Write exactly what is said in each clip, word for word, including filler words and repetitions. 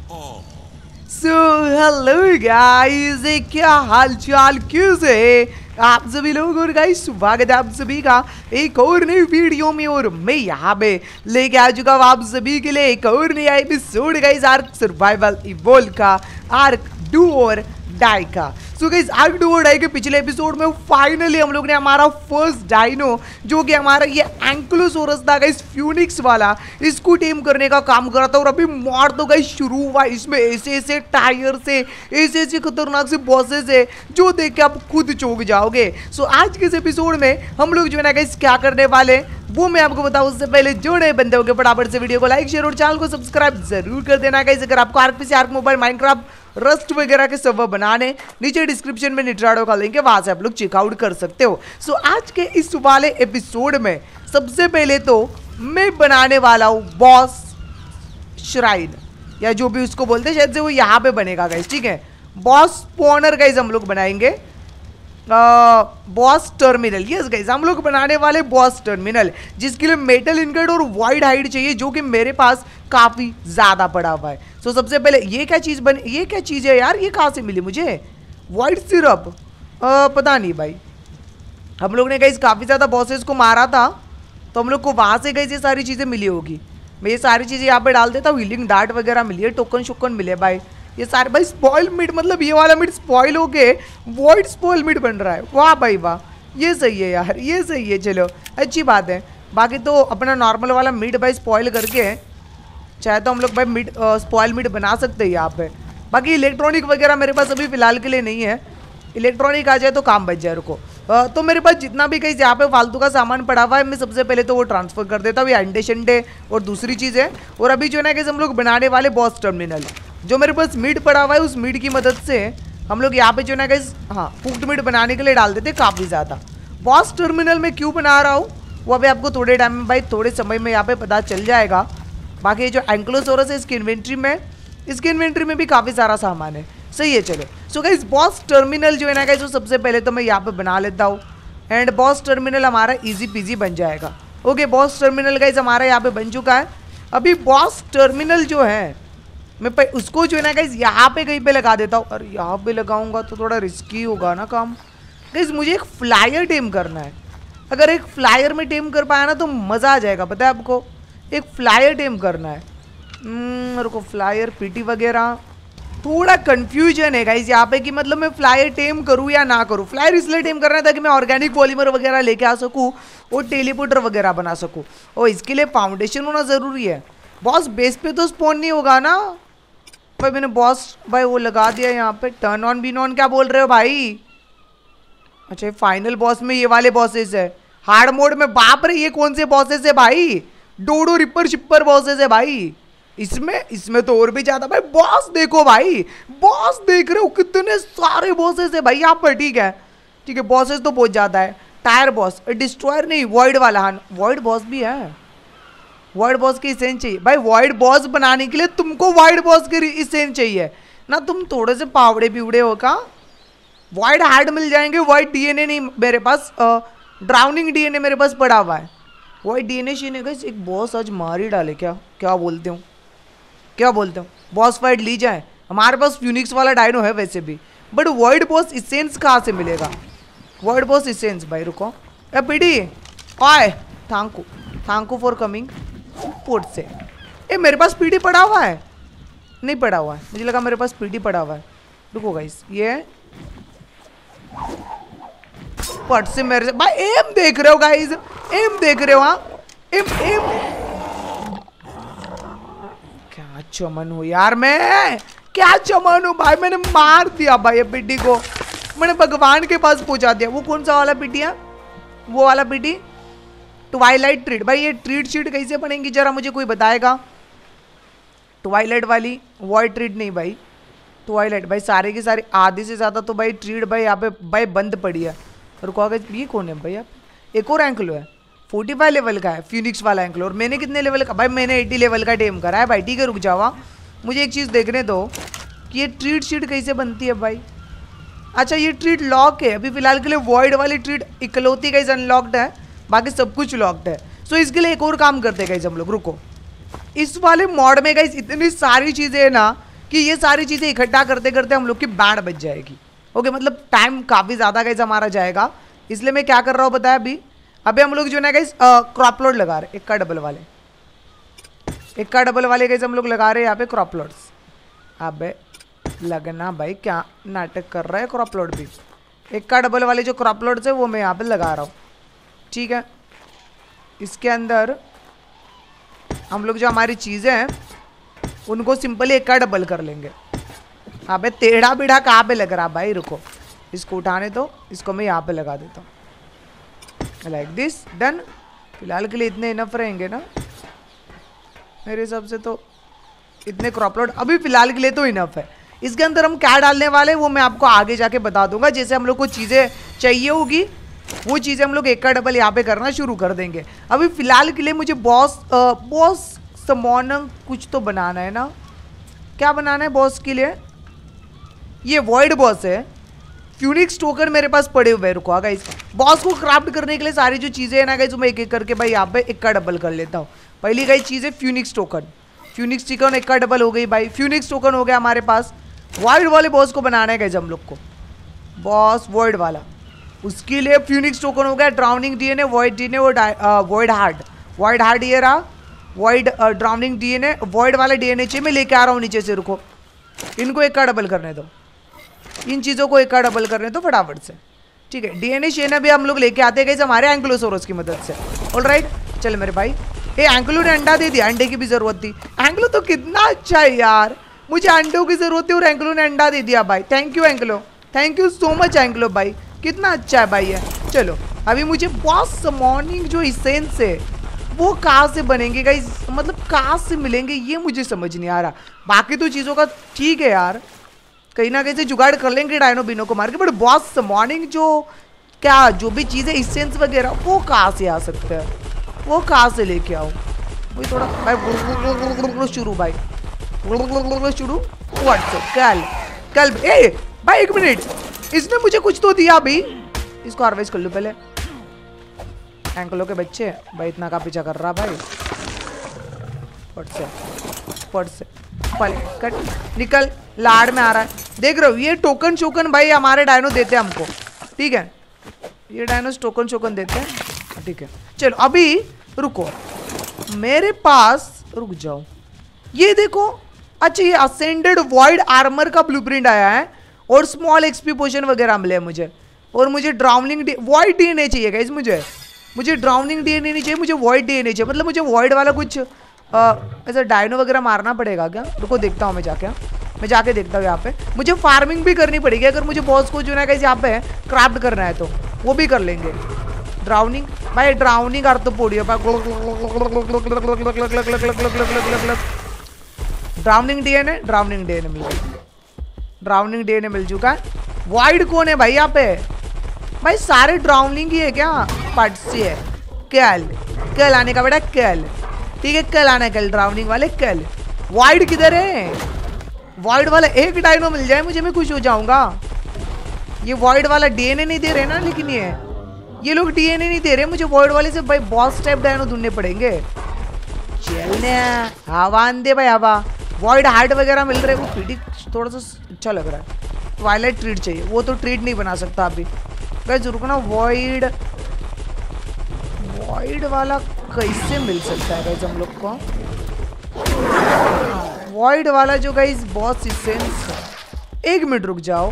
So hello guys, क्या हाल चाल कैसे है आप सभी लोग। और गाइस स्वागत है आप सभी का एक और नई वीडियो में। और मैं यहाँ पे लेके आ चुका हूँ आप सभी के लिए एक और नया episode guys, Ark survival evolve का, आर्क डू और डाई का। सो गाइस आर्क डू और डाई के पिछले एपिसोड में फाइनली हम लोग ने हमारा फर्स्ट डायनो जो कि हमारा ये एंक्लोसोरस था गाइस, फ्यूनिक्स वाला, इसको टेम करने का काम कर रहा था। और अभी मॉड तो गाइस शुरू हुआ, इसमें ऐसे ऐसे टायर से ऐसे ऐसे खतरनाक से बॉसेस है जो देख के आप खुद चौंक जाओगे। सो आज के इस एपिसोड में हम लोग जो है ना गाइस क्या करने वाले वो मैं आपको बताऊं। उससे पहले जो नए बंदे होंगे फटाफट से वीडियो को लाइक शेयर और चैनल को सब्सक्राइब जरूर कर देना गाइस। अगर आपको Ark PC, Ark mobile, Minecraft, Rust वगैरह के सर्वर बनाने, नीचे डिस्क्रिप्शन में निट्राडो का लिंक है, वहां से आप लोग चेकआउट कर सकते हो। सो so, आज के इस वाले एपिसोड में सबसे पहले तो मैं बनाने वाला हूँ बॉस श्राइन, या जो भी उसको बोलते हैं, शायद से वो यहाँ पे बनेगा गाइस, ठीक है। बॉस स्पॉनर गाइस हम लोग बनाएंगे, बॉस टर्मिनल, यस गाइस हम लोग बनाने वाले बॉस टर्मिनल, जिसके लिए मेटल इनगट और वाइड हाइड चाहिए, जो कि मेरे पास काफी ज्यादा पड़ा हुआ है। सो so, सबसे पहले ये क्या चीज बनी, ये क्या चीज है यार, ये कहाँ से मिली मुझे? वाइट सिरप, पता नहीं भाई। हम लोग ने गाइस काफी ज्यादा बॉसेस को मारा था, तो हम लोग को वहां से गाइस ये सारी चीजें मिली होगी। मैं ये सारी चीजें यहाँ पे डाल देता हूँ। हीलिंग डार्ट वगैरह मिली है, टोकन शोकन मिले भाई, ये सारे भाई। स्पॉइल मीट, मतलब ये वाला मीट स्पॉइल हो के वॉइड स्पॉइल मीट बन रहा है। वाह भाई वाह, ये सही है यार, ये सही है, चलो अच्छी बात है। बाकी तो अपना नॉर्मल वाला मीट भाई स्पॉइल करके चाहे तो हम लोग भाई मीट स्पॉइल मीट बना सकते हैं यहाँ पे। बाकी इलेक्ट्रॉनिक वगैरह मेरे पास अभी फिलहाल के लिए नहीं है, इलेक्ट्रॉनिक आ जाए तो काम बच जाए। रुको, तो मेरे पास जितना भी कहीं यहाँ पे फालतू का सामान पड़ा हुआ है, मैं सबसे पहले तो वो ट्रांसफर कर देता हूँ। ये अंडे शंडे और दूसरी चीज़ है। और अभी जो है ना कि हम लोग बनाने वाले बॉस टर्मिनल, जो मेरे पास मीट पड़ा हुआ है, उस मीट की मदद से हम लोग यहाँ पे जो है ना गाइस, हाँ कुक्ड मीट बनाने के लिए डाल देते काफ़ी ज़्यादा। बॉस टर्मिनल में क्यों बना रहा हूँ वो अभी आपको थोड़े टाइम में भाई, थोड़े समय में यहाँ पे पता चल जाएगा। बाकी जो एंक्लोसोरस है इसकी इन्वेंट्री में, इसकी इन्वेंट्री में भी काफ़ी सारा सामान है, सही है। चलो सो गाइस बॉस टर्मिनल जो है ना गाइस, वो सबसे पहले तो मैं यहाँ पे बना लेता हूँ, एंड बॉस टर्मिनल हमारा इजी पीजी बन जाएगा। ओके, बॉस टर्मिनल गाइस हमारा यहाँ पे बन चुका है। अभी बॉस टर्मिनल जो है मैं पे उसको जो है ना गाइस यहाँ पे कहीं पे लगा देता हूँ। और यहाँ पे लगाऊंगा तो थोड़ा रिस्की होगा ना काम। गाइस मुझे एक फ्लायर टेम करना है, अगर एक फ्लायर में टेम कर पाया ना तो मज़ा आ जाएगा, पता है आपको। एक फ्लायर टेम करना है, मेरे को फ्लायर पीटी वगैरह थोड़ा कंफ्यूजन है गाइस यहाँ पे कि मतलब मैं फ्लायर टेम करूँ या ना करूँ। फ्लायर इसलिए टेम करना है ताकि मैं ऑर्गेनिक पॉलीमर वगैरह लेके आ सकूँ और टेलीपोर्टर वगैरह बना सकूँ, और इसके लिए फाउंडेशन होना ज़रूरी है। बॉस बेस पे तो स्पॉन नहीं होगा ना भाई। मैंने बॉस भाई वो लगा दिया यहाँ पे, टर्न ऑन बीन ऑन, क्या बोल रहे हो भाई? अच्छा, फाइनल बॉस में ये वाले बॉसेस है, हार्ड मोड में। बाप रे, ये कौन से बॉसेस है भाई? डोडो रिपर शिपर बॉसेस है भाई इसमें। इसमें तो और भी ज्यादा भाई। बॉस देखो भाई, बॉस देख रहे हो कितने सारे बॉसेस है भाई यहाँ पर, ठीक है ठीक है। बॉसेस तो बहुत ज्यादा है। टायर बॉस, डिस्ट्रॉयर नहीं, वॉइड वाला, हाँ वॉइड बॉस भी है। वाइड बॉस की इसेंस चाहिए भाई। वाइड बॉस बनाने के लिए तुमको वाइड बॉस की इसेंस चाहिए ना, तुम थोड़े से पावड़े पिवड़े हो का। वाइड हार्ड मिल जाएंगे, वाइड डीएनए नहीं मेरे पास, ड्राउनिंग डीएनए मेरे पास पड़ा हुआ है। वाइड डीएनए शीने गाइस, एक बॉस आज मार ही डाले क्या, क्या बोलते हो, क्या बोलते हो? बॉस फाइट ली जाए। हमारे पास फ्यूनिक्स वाला डायनो है वैसे भी, बट वाइड बॉस इसेंस कहाँ से मिलेगा? वाइड बॉस इसेंस भाई, रुको ए पीडी, ओए thank you, thank you for coming port से। ए मेरे पास पीडी पड़ा हुआ है, नहीं पड़ा हुआ है, मुझे लगा मेरे पास पीडी पड़ा हुआ है। रुको गाइस, ये पट से मेरे से भाई एम देख रहे हो गाइस, एम देख रहे हो? हाँ एम एम, क्या चमन हो यार, मैं क्या चमन हूँ भाई। मैंने मार दिया भाई पीडी को, मैंने भगवान के पास पहुंचा दिया। वो कौन सा वाला पीडी है? वो वाला पीडी ट्वाइलाइट ट्रीट। भाई ये ट्रीट शीट कैसे बनेंगी जरा मुझे कोई बताएगा? ट्वाइलाइट वाली, वॉइड ट्रीट नहीं भाई, ट्वाइलाइट भाई। सारे के सारे आधे से ज़्यादा तो भाई ट्रीट भाई यहाँ पे भाई बंद पड़ी है। रुको आगे, ये कौन है भाई? आप एक और एंक्लो है, पैंतालीस लेवल का है फ्यूनिक्स वाला एंक्लो। और मैंने कितने लेवल का भाई? मैंने अस्सी लेवल का टेम करा है भाई, ठीक है। रुक जावा, मुझे एक चीज़ देखने दो कि ये ट्रीट शीट कैसे बनती है भाई। अच्छा ये ट्रीट लॉक है अभी फिलहाल के लिए, वॉइड वाली ट्रीट इकलौती गाइस अनलॉक्ड है, बाकी सब कुछ लॉक्ड है। सो इसके लिए एक और काम करते हैं गाइस हम लोग। रुको, इस वाले मॉड में गाइस इतनी सारी चीज़ें है ना कि ये सारी चीज़ें इकट्ठा करते करते हम लोग की बैंड बच जाएगी। ओके, मतलब टाइम काफ़ी ज़्यादा गाइस हमारा जाएगा, इसलिए मैं क्या कर रहा हूँ बताया अभी अभी हम लोग जो है गाइस क्रॉप लोड लगा रहे, एक का डबल वाले एक का डबल वाले गाइस हम लोग लगा रहे हैं यहाँ पे क्रॉप लोड्स। अबे लगना भाई, क्या नाटक कर रहा है। क्रॉप लोड भी एक का डबल वाले जो क्रॉप लोड्स है वो मैं यहाँ पे लगा रहा हूँ, ठीक है। इसके अंदर हम लोग जो हमारी चीज़ें हैं उनको सिंपली एक का डबल कर लेंगे। अबे टेढ़ा बीढ़ा कहाँ पे लग रहा भाई, रुको इसको उठाने तो, इसको मैं यहाँ पे लगा देता हूँ लाइक दिस, डन। फिलहाल के लिए इतने इनफ रहेंगे ना मेरे हिसाब से, तो इतने क्रॉप लोड अभी फिलहाल के लिए तो इनफ है। इसके अंदर हम क्या डालने वाले हैं वो मैं आपको आगे जाके बता दूंगा। जैसे हम लोग को चीज़ें चाहिए होगी वो चीज़ें हम लोग एक का डबल यहाँ पे करना शुरू कर देंगे। अभी फिलहाल के लिए मुझे बॉस बॉस समोनंग कुछ तो बनाना है ना, क्या बनाना है बॉस के लिए, ये वॉइड बॉस है। फ्यूनिक्स टोकन मेरे पास पड़े हुए, रुको गाइस बॉस को क्राफ्ट करने के लिए सारी जो चीज़ें हैं ना गाइस मैं एक एक करके भाई यहाँ पे एक का डबल कर लेता हूँ। पहली गाइस चीज़ है फ्यूनिक्स टोकन, फ्यूनिक्स टोकन एक का डबल हो गई भाई। फ्यूनिक्स टोकन हो गया हमारे पास। वॉइड वाले बॉस को बनाना है गाइस हम लोग को, बॉस वॉइड वाला, उसके लिए फ्यूनिक्स टोकन हो गया। ड्राउनिंग डीएनए, वॉइड डीएनए और वॉइड हार्ड, वॉइड हार्ड ये रहा, वॉइड ड्राउनिंग डीएनए, वॉइड वाला डीएनए चाहिए, मैं लेके आ रहा हूँ नीचे से, रुको इनको एक का डबल करने दो, इन चीज़ों को एक का डबल करने दो फटाफट से, ठीक है। डीएनए शेना भी हम लोग लेके आते हैं हमारे एंक्लोसोरस की मदद से। ऑलराइट चल मेरे भाई, ये एंक्लो ने अंडा दे दिया, अंडे की भी जरूरत थी। एंक्लो तो कितना अच्छा है यार, मुझे अंडों की जरूरत थी और एंक्लो ने अंडा दे दिया भाई। थैंक यू एंक्लो, थैंक यू सो मच एंक्लो भाई, कितना अच्छा है भाई है। चलो अभी मुझे बॉस मॉर्निंग जो इसेंस है वो कहाँ से बनेंगे गाइस, मतलब कहाँ से मिलेंगे ये मुझे समझ नहीं आ रहा। बाकी तो चीज़ों का ठीक है यार, कहीं ना कहीं से जुगाड़ कर लेंगे डायनो बिनो को मार के, बट बॉस मॉर्निंग जो क्या जो भी चीज़ें इसेंस वगैरह वो कहाँ से आ सकते हैं, वो कहाँ से लेके आओ वही थोड़ा भाई शुरू भाई शुरू व्हाट्सएप कल कल ए भाई एक मिनट, इसने मुझे कुछ तो दिया अभी, इसको हार्वेस्ट कर लो पहले। एंकलों के बच्चे भाई इतना का पीछा कर रहा भाई, फट से फट से पले कट निकल, लाड़ में आ रहा है देख रहे हो। ये टोकन शोकन भाई हमारे डायनो देते हैं हमको, ठीक है, ये डायनोस टोकन शोकन देते हैं, ठीक है। चलो अभी रुको, मेरे पास रुक जाओ, ये देखो अच्छा ये असेंडेड वॉइड आर्मर का ब्लूप्रिंट आया है और स्मॉल एक्सपी पोशन वगैरह मिले मुझे, और मुझे ड्राउनिंग वॉइड डीएनए चाहिए गाइस, मुझे मुझे ड्राउनिंग डीएनए नहीं चाहिए, मुझे वॉइड डीएनए चाहिए। मतलब मुझे वॉइड वाला कुछ ऐसा डायनो वगैरह मारना पड़ेगा क्या, रुको देखता हूँ मैं जाके, मैं जाके देखता हूँ यहाँ पे। मुझे फार्मिंग भी करनी पड़ेगी अगर मुझे बॉस को जो है गाइस यहाँ पे क्राफ्ट करना है तो वो भी कर लेंगे। ड्राउनिंग भाई ड्राउनिंग अर्थ पोड़ी ड्राउनिंग डीएनए ड्राउनिंग डीएनए मिल गया, ड्राउनिंग डीएनए मिल चुका है। वाइड कौन है भाई यहाँ पे, भाई सारे ड्राउनिंग ही है क्या, पट से है। कल कल आने का बेटा कल, ठीक है कल आना है, कल ड्राउनिंग वाले कल। वाइड किधर है, वाइड वाला एक डायनो मिल जाए मुझे, मैं खुश हो जाऊंगा। ये वाइड वाला डीएनए नहीं दे रहे ना, लेकिन ये ये लोग डीएनए नहीं दे रहे मुझे वाइड वाले से, भाई बॉस टाइप डायनो ढूंढने पड़ेंगे। चलने हवा दे भाई हवा, वॉइड हार्ट वगैरह मिल रहे, वो पीडी थोड़ा सा अच्छा लग रहा है। ट्वाइलाइट ट्रीट चाहिए, वो तो ट्रीट नहीं बना सकता अभी गाइस, रुकना। वॉइड वॉइड वाला कैसे मिल सकता है गाइस हम लोग को, वॉइड वाला जो गाइस बॉस इसेंस, एक मिनट रुक जाओ,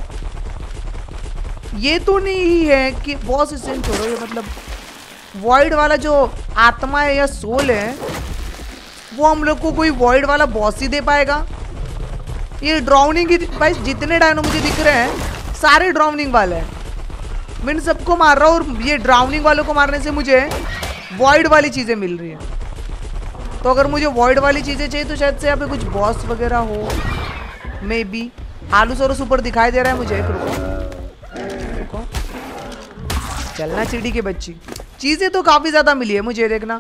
ये तो नहीं है कि बॉस इसेंस छोड़ो, ये मतलब वॉइड वाला जो आत्मा है या सोल है वो हम लोग को कोई वॉइड वाला बॉस ही दे पाएगा। ये ड्राउनिंग की भाई जितने डायनो मुझे दिख रहे हैं सारे ड्राउनिंग वाले हैं, मैं सबको मार रहा हूँ और ये ड्राउनिंग वालों को मारने से मुझे वॉइड वाली चीज़ें मिल रही हैं। तो अगर मुझे वॉइड वाली चीज़ें चाहिए तो शायद से यहाँ पे कुछ बॉस वगैरह हो, मे बी। आलू सोरस ऊपर दिखाई दे रहा है मुझे, एक रुको रुको चलना चिड़ी के बच्ची, चीज़ें तो काफ़ी ज़्यादा मिली है मुझे, देखना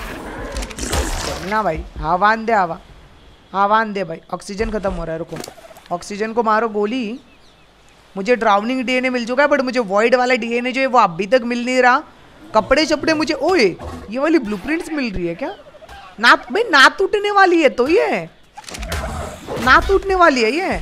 चलना भाई। हवान दे हवा, हवान दे भाई, ऑक्सीजन खत्म हो रहा है, रुको ऑक्सीजन को मारो गोली। मुझे ड्राउनिंग डीएनए मिल चुका है बट मुझे वॉइड वाला डीएनए जो है वो अभी तक मिल नहीं रहा। कपड़े चपड़े मुझे, ओए ये वाली ब्लूप्रिंट्स मिल रही है क्या, ना भाई ना टूटने वाली है तो ये ना टूटने वाली है ये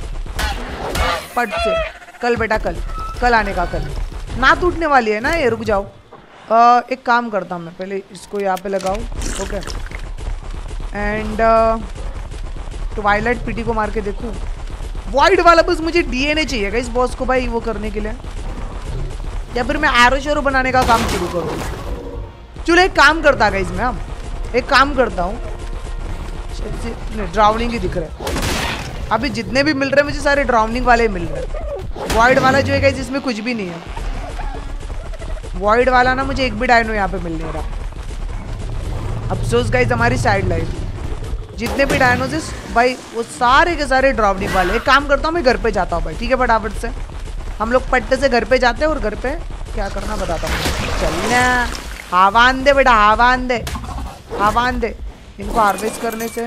पट से। कल बेटा कल कल आने का कल ना टूटने वाली है ना ये। रुक जाओ आ, एक काम करता हूँ मैं, पहले इसको यहाँ पे लगाओ। ओके एंड ट्वाइलाइट पीटी को मार के देखूँ। वाइड वाला बस मुझे डीएनए चाहिएगा इस बॉस को भाई वो करने के लिए, या फिर मैं एरो शेरो बनाने का काम शुरू करूँ। चलो एक काम करता है इसमें, हम एक काम करता हूँ। ड्राउनिंग ही दिख रहा है अभी, जितने भी मिल रहे हैं मुझे सारे ड्राउनिंग वाले मिल रहे हैं। वॉइड वाला जो है गाइस इसमें कुछ भी नहीं है। वॉइड वाला ना मुझे एक भी डायनो यहाँ पे मिल नहीं रहा। अफसोस गाइस हमारी साइड लाइफ जितने भी डायनोसिस भाई वो सारे के सारे ड्राउनिंग वाले। एक काम करता हूँ मैं घर पे जाता हूँ भाई, ठीक है फटाफट से हम लोग पट्टे से घर पे जाते हैं और घर पे क्या करना बताता हूँ। चलना हवान दे बेटा, हवान दे हवान दे। इनको हार्वेस्ट करने से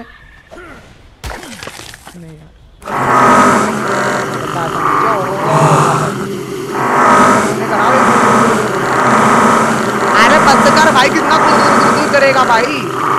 नहीं बताता अरे पत्रकार भाई कितना गुल करेगा भाई।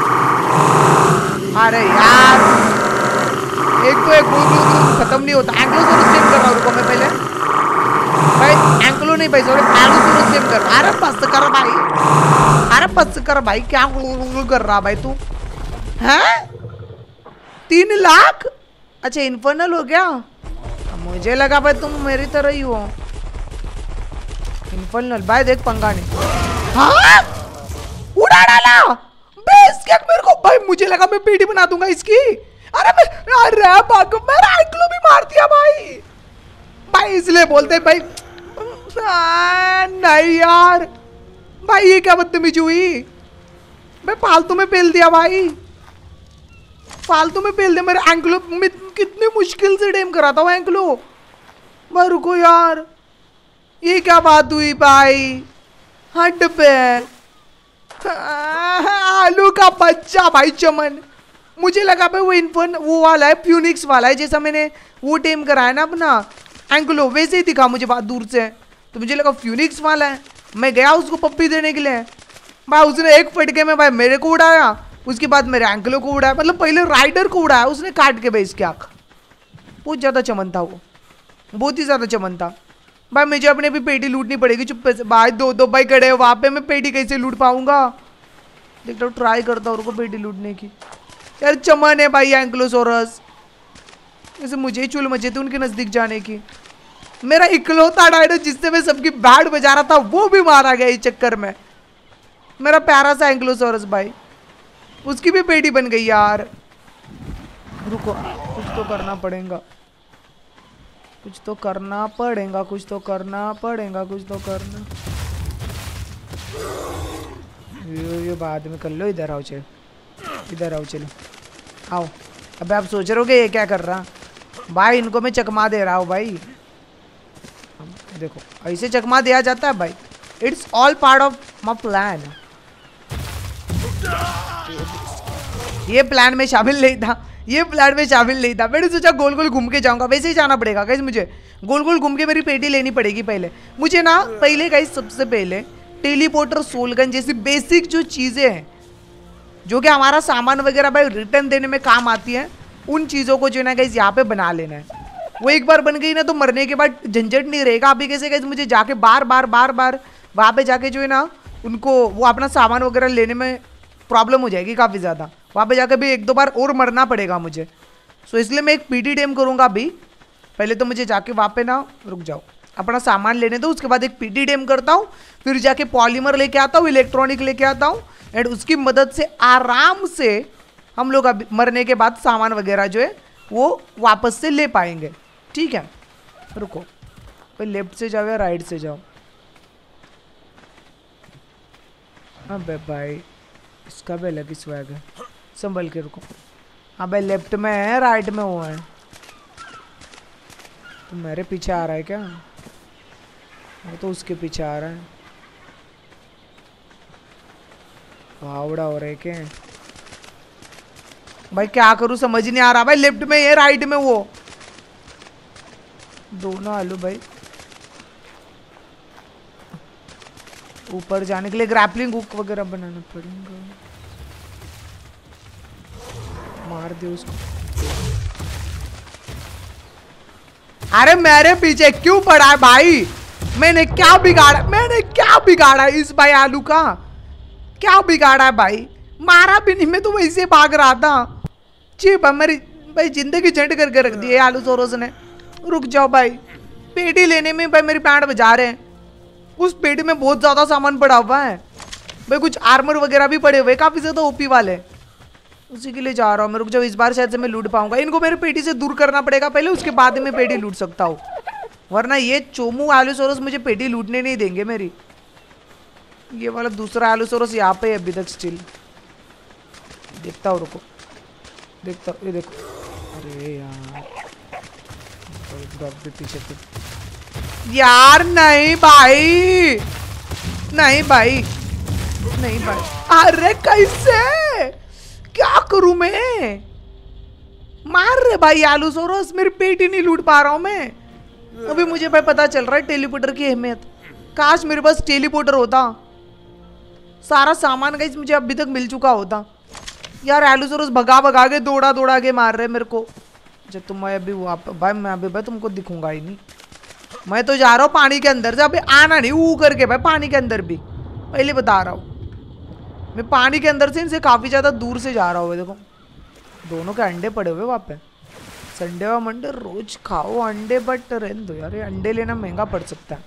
अरे यार एक तो एक गुल खत्म नहीं होता। एंक्लोसोरस सेम कर रहा हूँ, रुको मैं पहले भाई एंक्लो नहीं भाई सॉरी एंक्लोसोरस सेम कर। अरे पत्रकार भाई, अरे पत्रकार भाई क्या गुल कर रहा भाई तू हैं? तीन लाख अच्छा इन्फर्नल हो गया। मुझे लगा भाई तुम मेरी तरह ही हो इन्फर्नल। भाई देख पंगा नहीं। हाँ उड़ा डाला बेस क्या मेरे को भाई, मुझे लगा मैं पीटी बना दूंगा इसकी। अरे मैं अरे बाग मेरा एंक्लो भी मार दिया भाई। भाई इसलिए बोलते भाई आ, नहीं यार भाई ये क्या बदतमीजी हुई। मैं फालतू में पेल दिया भाई, फालतू में पेल दिया मेरे एंक्लो में। कितनी मुश्किल से डेम करा था वो एंक्लो। भाई रुको यार ये क्या बात हुई भाई। हट पे आलू का बच्चा भाई चमन। मुझे लगा भाई वो इन्फर्न वो वाला है फ्यूनिक्स वाला है, जैसा मैंने वो टेम कराया ना अपना एंक्लो वैसे ही दिखा मुझे बात दूर से, तो मुझे लगा फ्यूनिक्स वाला है। मैं गया उसको पप्पी देने के लिए भाई, उसने एक फटके में भाई मेरे को उड़ाया, उसके बाद मेरे एंक्लो को उड़ाया, मतलब पहले राइडर को उड़ाया उसने काट के भाई इसकी आँख। बहुत ज़्यादा चमन था वो, बहुत ही ज़्यादा चमन था भाई। मुझे अपने भी पेटी लूटनी पड़ेगी चुप्पे से भाई। दो दो भाई खड़े हैं वहाँ पे, मैं पेटी कैसे लूट पाऊंगा। देखता हूँ ट्राई करता हूँ उनको पेटी लूटने की। यार चमन है भाई एंक्लोसोरस, जैसे मुझे ही चुल मचे थे उनके नज़दीक जाने की। मेरा इकलौता डायनो जिससे मैं सबकी बैंड बजा रहा था वो भी मारा गया इस चक्कर में। मेरा प्यारा सा एंक्लोसोरस भाई, उसकी भी पेटी बन गई यार। रुको कुछ तो करना पड़ेगा, कुछ तो करना पड़ेगा, कुछ तो करना पड़ेगा, कुछ तो करना। ये ये बाद में कर लो। इधर आओ चलो, इधर आओ चलो आओ। अबे आप सोच रहे हो कि ये क्या कर रहा भाई, इनको मैं चकमा दे रहा हूँ भाई। देखो ऐसे चकमा दिया जाता है भाई। It's all part of my plan. ये प्लान में शामिल नहीं था, ये प्लान में शामिल नहीं था। मैंने सोचा गोल गोल घूम के जाऊंगा, वैसे ही जाना पड़ेगा गाइस। मुझे गोल गोल घूम के मेरी पेटी लेनी पड़ेगी पहले मुझे ना। पहले गाइस सबसे पहले टेलीपोर्टर, सोलगन जैसी बेसिक जो चीज़ें हैं जो कि हमारा सामान वगैरह भाई रिटर्न देने में काम आती है, उन चीज़ों को जो है ना गाइस यहाँ पे बना लेना है। वो एक बार बन गई ना तो मरने के बाद झंझट नहीं रहेगा। अभी कैसे गाइस मुझे जाके बार बार बार बार वहाँ पे जाके जो है ना उनको वो अपना सामान वगैरह लेने में प्रॉब्लम हो जाएगी काफ़ी ज़्यादा। वहाँ पे जाकर भी एक दो बार और मरना पड़ेगा मुझे। सो इसलिए मैं एक पीटी डेम करूँगा अभी। पहले तो मुझे जाके वहाँ पे ना रुक जाओ अपना सामान लेने दो, उसके बाद एक पीटी डेम करता हूँ, फिर जाके पॉलीमर लेके आता हूँ, इलेक्ट्रॉनिक लेके आता हूँ, एंड उसकी मदद से आराम से हम लोग अभी मरने के बाद सामान वगैरह जो है वो वापस से ले पाएंगे। ठीक है रुको, भाई लेफ्ट से जाओ या राइट से जाओ। अबे भाई इसका भी अलग ही स्वैग है, संभल के रुको। हाँ भाई लेफ्ट में है राइट में वो है। तो मेरे पीछे आ रहा है क्या? वो तो उसके पीछे आ रहा है। हावड़ा हो रहा है क्या भाई? क्या करूँ समझ नहीं आ रहा भाई। लेफ्ट में ये राइट में वो, दोनों आलू भाई। ऊपर जाने के लिए ग्रैपलिंग हुक वगैरह बनाना पड़ेगा। मार दे उसको। अरे मेरे पीछे क्यों पड़ा है भाई? मैंने क्या बिगाड़ा? मैंने क्या बिगाड़ा इस भाई आलू का? क्या बिगाड़ा है भाई? मारा भी नहीं, मैं तो वैसे भाग रहा था। जी मेरी भाई जिंदगी झंड करके रख दी है आलू सोरोस ने। रुक जाओ भाई, पेटी लेने में भाई मेरी पैंट बजा रहे हैं। उस पेटी में बहुत ज्यादा सामान पड़ा हुआ है भाई, कुछ आर्मर वगैरह भी पड़े हुए काफी ज्यादा ओपी वाले, उसी के लिए जा रहा हूँ मैं। रुक जाओ, इस बार शायद से मैं लूट पाऊंगा। इनको मेरे पेटी से दूर करना पड़ेगा पहले, उसके बाद मैं पेटी लूट सकता हूँ, वरना ये चोमू आलूसोरस मुझे पेटी लूटने नहीं देंगे मेरी। ये वाला दूसरा आलूसोरस यहाँ पे है अभी तक स्टिल। देखता हूँ, रुको देखता हूँ, ये देखो। अरे यार पीछे पे यार, नहीं भाई, नहीं भाई, नहीं भाई। अरे कैसे, क्या करूं मैं? मार रहे भाई आलूसोरस, मेरी पेटी नहीं लूट पा रहा हूं मैं। अभी मुझे भाई पता चल रहा है टेलीपोर्टर की अहमियत। काश मेरे पास टेलीपोर्टर होता, सारा सामान गाइस मुझे अभी तक मिल चुका होता। यार आलूसोरस भगा भगा के दौड़ा दौड़ा के मार रहे मेरे को। जब तुम मैं अभी भाई मैं अभी भाई तुमको दिखूंगा ही नहीं। मैं तो जा रहा हूँ पानी के अंदर से, अभी आना नहीं ऊ करके भाई, पानी के अंदर भी पहले बता रहा हूँ मैं। पानी के अंदर से इनसे काफी ज्यादा दूर से जा रहा हूँ। देखो दोनों के अंडे पड़े हुए वहाँ पे। संडे व मंडे रोज खाओ अंडे, बट रहने दो यार, ये अंडे लेना महंगा पड़ सकता है।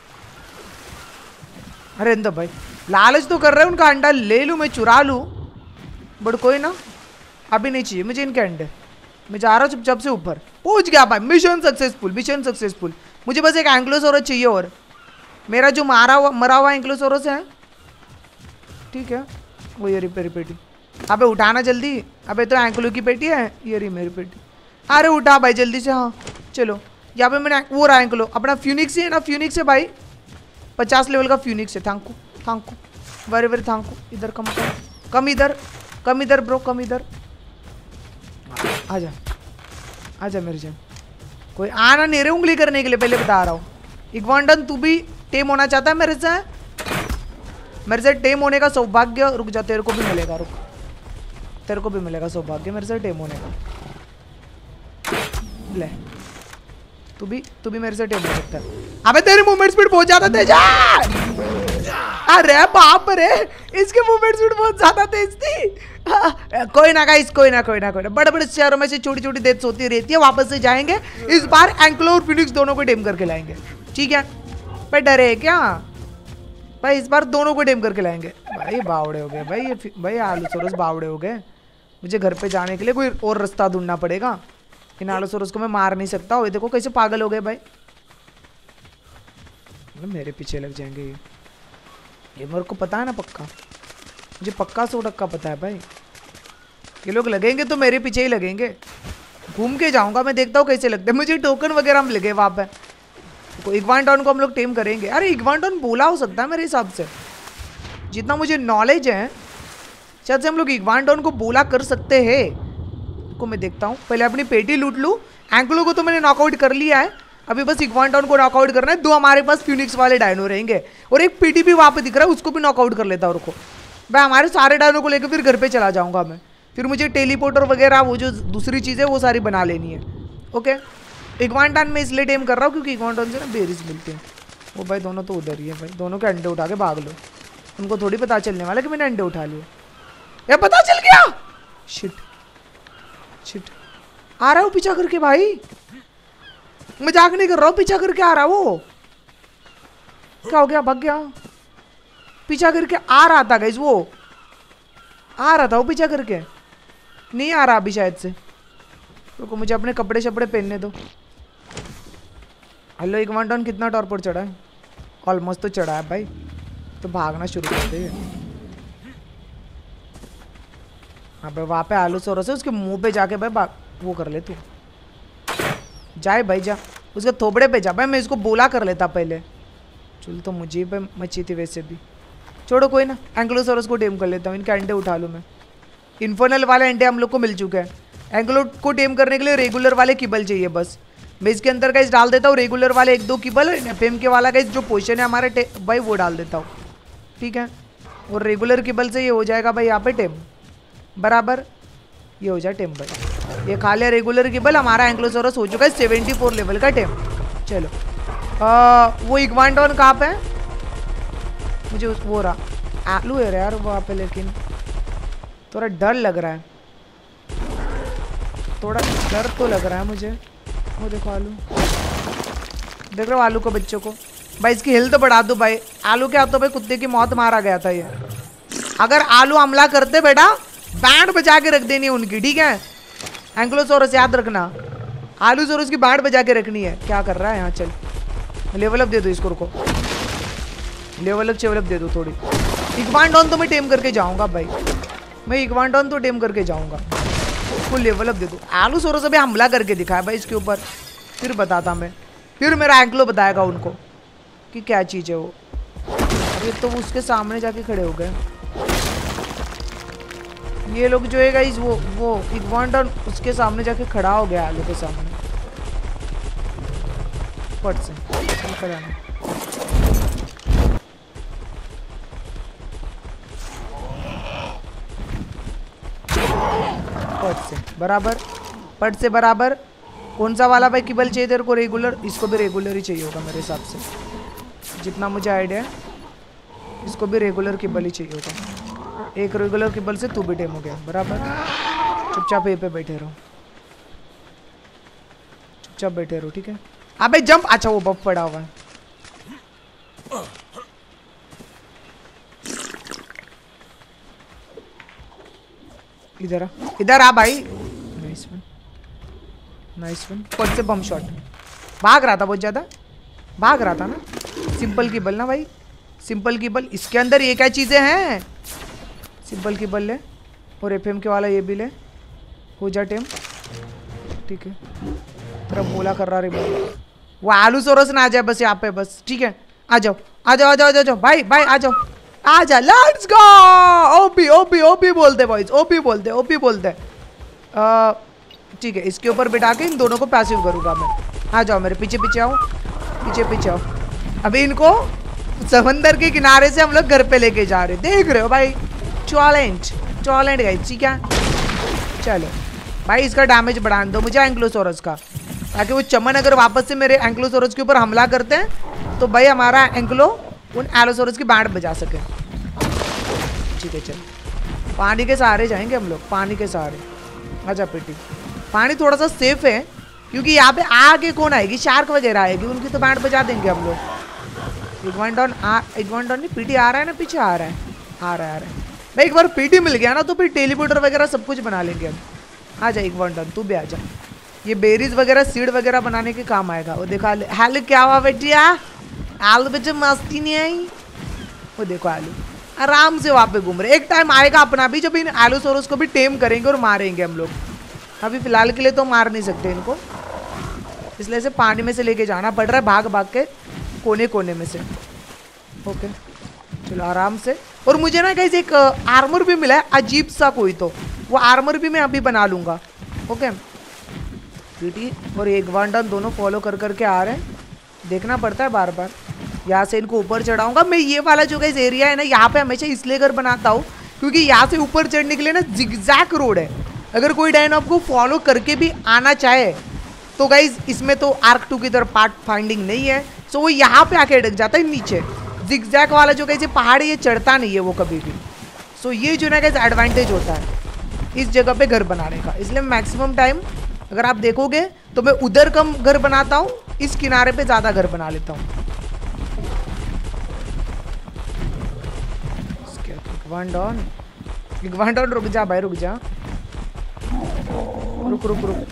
अरे रहने दो भाई, लालच तो कर रहे हैं, उनका अंडा ले लूँ मैं, चुरा लूँ, बट कोई ना, अभी नहीं चाहिए मुझे इनके अंडे। मैं जा रहा हूँ चुपचाप से ऊपर। पहुंच गया भाई, मिशन सक्सेसफुल, मिशन सक्सेसफुल। मुझे बस एक एंक्लोसोरस चाहिए और मेरा जो मारा हुआ मरा हुआ एंक्लोसोरस है, ठीक है, वो ये रिपेयर पेटी। अबे उठाना जल्दी, अबे तो एंक्लो की पेटी है, ये रही मेरी पेटी। अरे उठा भाई जल्दी से। हाँ चलो, यहाँ पे मैंने वो रहा एंक्लो, अपना फ्यूनिक्स है ना, फ्यूनिक्स है भाई, पचास लेवल का फ्यूनिक्स है। Thank you thank you very very thank you. इधर कम कम कम इधर कम इधर ब्रो, कम इधर। आजा आजा मेरे जान, कोई आना नहीं रे उंगली करने के लिए, पहले बता रहा हूँ। इग्वांडन तू भी टेम होना चाहता है मेरे से? मेरे से टेम होने का सौभाग्य, रुक जा तेरे को भी मिलेगा, रुक तेरे को भी मिलेगा सौभाग्य मेरे से टेम होने का। ले तू भी तू भी मेरे से टेम हो सकता है। अबे तेरी मूवमेंट स्पीड बहुत ज्यादा तेज है। अरे बाप रे, इसके मूवमेंट स्पीड बहुत ज्यादा तेज थी। आ, कोई ना गाइस, कोई ना कोई ना कोई ना, बड़े बड़े शहरों में से छोटी छोटी डेथ्स होती रहती है, वापस से जाएंगे। इस बार एंक्लो और फिनिक्स दोनों को टेम करके लाएंगे, ठीक है भाई? डरे है क्या भाई? इस बार दोनों को टेम करके लाएंगे भाई। बावड़े हो गए भाई ये भाई, आलूसोरस बावड़े हो गए। मुझे घर पे जाने के लिए कोई और रास्ता ढूंढना पड़ेगा। इन आलूसोरस को मैं मार नहीं सकता हूँ। देखो कैसे पागल हो गए भाई, मेरे पीछे लग जाएंगे ये। ये मेरे को पता है ना, पक्का मुझे पक्का सौ टक्का पता है भाई, ये लोग लगेंगे तो मेरे पीछे ही लगेंगे। घूम के जाऊंगा मैं, देखता हूँ कैसे लगते हैं। मुझे टोकन वगैरह हम लगे वहाँ पे, तो इग्वांडन को हम लोग टेम करेंगे। अरे इग्वांडन बोला हो सकता है मेरे हिसाब से, जितना मुझे नॉलेज है शायद से हम लोग इग्वांडन को बोला कर सकते हैं। को मैं देखता हूँ, पहले अपनी पेटी लूट लूँ। एंक्लो को तो मैंने नॉकआउट कर लिया है, अभी बस इग्वांडन को नॉकआउट करना है। दो हमारे पास फ्यूनिक्स वाले डायनो रहेंगे और एक पेटी भी वहाँ पे दिख रहा है, उसको भी नॉकआउट कर लेता हूँ। रुको भाई, हमारे सारे डायनो को लेकर फिर घर पे चला जाऊंगा मैं। फिर मुझे टेलीपोर्टर वगैरह वो जो दूसरी चीज़ है वो सारी बना लेनी है। ओके, इग्वांडन में इसलिए टेम कर रहा हूँ क्योंकि इग्वांडन से ना बेरीज मिलती हैं। वो भाई दोनों तो उधर ही है भाई, दोनों के अंडे उठा के भाग लो, उनको थोड़ी पता चलने वाला कि मैंने अंडे उठा लिए। यार पता चल गया, शिट शिट, आ रहा हूँ पीछा करके भाई, मजाक नहीं कर रहा हूँ, पीछा करके आ रहा वो। क्या हो गया, भाग गया? पीछा करके आ रहा था गाइस, वो आ रहा था वो पीछा करके, नहीं आ रहा अभी शायद से। रुको मुझे अपने कपड़े शपड़े पहनने दो। हेलो इग्वांडन, कितना टॉर्पोड चढ़ा है? ऑलमोस्ट तो चढ़ा है भाई, तो भागना शुरू करते हैं। हाँ भाई वहाँ पे आलूसोरस है, उसके मुंह पे जाके भाई वो कर ले तू, जाए भाई जा, उसके थोबड़े पे जा भाई। मैं इसको बोला कर लेता पहले, चल तो मुझे पे मची थी वैसे भी। छोड़ो कोई ना, एंक्लोसोरस को टेम कर लेता हूँ, इनके अंडे उठा लूँ मैं। इन्फर्नल वाले अंडे हम लोग को मिल चुके हैं। एंक्लो को टेम करने के लिए रेगुलर वाले किबल चाहिए बस। मैं इसके अंदर गाइस डाल देता हूँ रेगुलर वाले एक दो किबल, एफएम के वाला गाइस जो पोजीशन है हमारे भाई वो डाल देता हूँ, ठीक है। और रेगुलर किबल से ये हो जाएगा भाई यहाँ पे टेम, बराबर ये हो जाए टेम भाई। ये खा लिया रेगुलर गिबल। हमारा एंक्लोसोरस हो चुका है सेवेंटी फोर लेवल का टेम। चलो आ, वो इग्वांडोन कहाँ पे है? मुझे उस वो रहा आलू है यार वहाँ पे, लेकिन थोड़ा डर लग रहा है, थोड़ा डर तो लग रहा है मुझे। वो देखो आलू, देख रहे हो आलू को, बच्चों को। भाई इसकी हेल्थ बढ़ा दो भाई। आलू के हाथों पे कुत्ते की मौत मारा गया था ये। अगर आलू हमला करते बेटा, बैंड बजा के रख देनी है उनकी, ठीक है? एंक्लोसोरस याद रखना, आलूसोरस की बैंड बजा के रखनी है। क्या कर रहा है यहाँ? चल लेवल अप दे दो इसको, रुको लेवल अप चेवल अप दे दो थोड़ी। इग्वांडोन तो मैं टेम करके जाऊंगा भाई, मैं इग्वांडोन तो टेम करके जाऊंगा। उसको लेवल अप दे दो। आलूसोरस अभी हमला करके दिखाया भाई इसके ऊपर, फिर बताता मैं, फिर मेरा एंक्लो बताएगा उनको कि क्या चीज़ है वो। अरे तो उसके सामने जाके खड़े हो गए ये लोग जो है गाइस। वो वो इग्वांडोन उसके सामने जाके खड़ा हो गया आलू के सामने। फट से खड़ा है। पट से बराबर, पट से बराबर। कौन सा वाला भाई किबल चाहिए तेरे को? रेगुलर? इसको भी रेगुलर ही चाहिए होगा मेरे हिसाब से, जितना मुझे आइडिया है। इसको भी रेगुलर किबल ही चाहिए होगा। एक रेगुलर किबल से तू भी टेम हो गया, बराबर। चुपचाप यहीं पे बैठे रहो, चुपचाप बैठे रहो, ठीक है? अबे जंप। अच्छा वो बफ पड़ा हुआ है। इधर आ, इधर आ भाई। Nice one, nice one. फट से बम शॉट। भाग रहा था बहुत ज्यादा, भाग रहा था ना। सिंपल की बल ना भाई, सिंपल की बल। इसके अंदर ये क्या चीजें हैं? सिंपल की बल ले, और एफएम के वाला ये भी ले। हो जा टेम, ठीक है? तेरा बोला कर रहा रे भाई। वो आलूसोरस ना आ जाए बस यहाँ पे, बस ठीक है? आ जाओ आ जाओ आ जाओ आ जाओ भाई भाई, आ जाओ आ जा। Let's go. OP OP OP बोलते बॉयज, ओपी बोलते, ओपी बोलते। ठीक है, इसके ऊपर बिठा के इन दोनों को पैसिव करूंगा मैं। आ जाओ मेरे पीछे पीछे आओ, पीछे पीछे आओ। अभी इनको समंदर के किनारे से हम लोग घर पे लेके जा रहे, देख रहे हो भाई? चैलेंज चैलेंज गाइस, ठीक है? चलो भाई इसका डैमेज बढ़ा दो मुझे एंक्लोसोरस का, ताकि वो चमन अगर वापस से मेरे एंक्लोसोरस के ऊपर हमला करते हैं तो भाई हमारा एंक्लो उन एलोसोरस की बैंड बजा सके। ठीक है, चल पानी के सहारे जाएंगे हम लोग, पानी के सहारे। अच्छा पेटी, पानी थोड़ा सा सेफ है क्योंकि यहाँ पे आगे कौन आएगी? शार्क वगैरह आएगी, उनकी तो बैंड बजा देंगे हम लोग। इग्वांडोन आ इग्वांडोन नहीं, पीटी आ रहा है ना, पीछे आ रहा है, आ रहा है आ रहा है भाई। एक बार पीटी मिल गया ना तो फिर टेलीपोर्टर वगैरह सब कुछ बना लेंगे हम। आ जा इग्वांडोन, तू भी आ जा। ये बेरीज वगैरह सीड वगैरह बनाने के काम आएगा। वो देखा हेलो क्या हुआ बेटिया? आलू बेटे मस्ती नहीं आई? वो देखो आलू आराम से वहाँ पे घूम रहे। एक टाइम आएगा अपना भी जब इन एलोसोरस को भी टेम करेंगे और मारेंगे हम लोग। अभी फिलहाल के लिए तो मार नहीं सकते इनको, इसलिए से पानी में से लेके जाना पड़ रहा है, भाग भाग के कोने कोने में से। ओके चलो आराम से। और मुझे ना गाइस एक आर्मर भी मिला है अजीब सा कोई, तो वो आर्मर भी मैं अभी बना लूँगा। ओके पीटी और इग्वांडोन दोनों फॉलो कर करके आ रहे हैं, देखना पड़ता है बार बार। यहाँ से इनको ऊपर चढ़ाऊंगा मैं। ये वाला जो गाइस एरिया है ना, यहाँ पे हमेशा इसलिए घर बनाता हूँ क्योंकि यहाँ से ऊपर चढ़ने के लिए ना जिगजैग रोड है। अगर कोई डायनो आपको फॉलो करके भी आना चाहे तो गाइस इसमें तो आर्क टू की तरह पार्ट फाइंडिंग नहीं है, सो वो यहाँ पे आके अटक जाता है नीचे। जिगजैग वाला जो गाइस ये पहाड़ है ये चढ़ता नहीं है वो कभी भी। सो ये जो ना गाइस एडवांटेज होता है इस जगह पे घर बनाने का। इसलिए मैक्सिमम टाइम अगर आप देखोगे तो मैं उधर कम घर बनाता हूँ, इस किनारे पे ज़्यादा घर बना लेता हूँ। इग्वांडोन इग्वांडोन रुक जा भाई, रुक जा, रुक रुक रुक।